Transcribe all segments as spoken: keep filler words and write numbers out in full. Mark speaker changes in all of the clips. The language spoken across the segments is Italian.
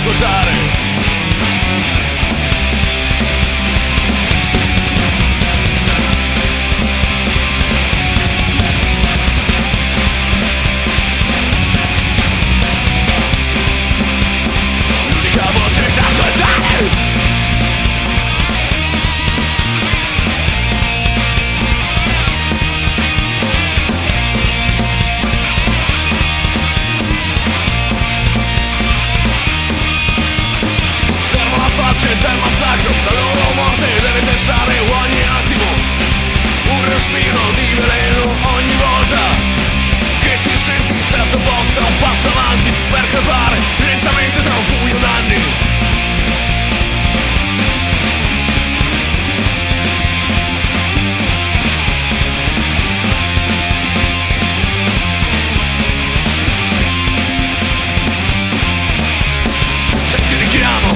Speaker 1: ascoltare. Del massacro, la loro morte deve cessare ogni attimo. Un respiro di veleno ogni volta che ti senti senza posta, un passo avanti per crepare lentamente tra un buio d'anni. Se ti richiamo,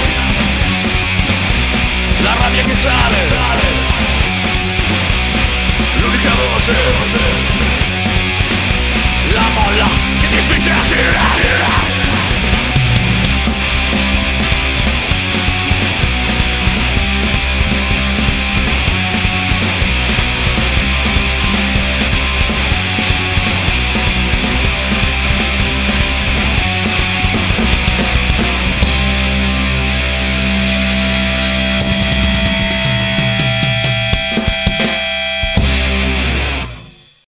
Speaker 1: la rabbia che sale, l'unica voce, la molla che ti spinge a girare.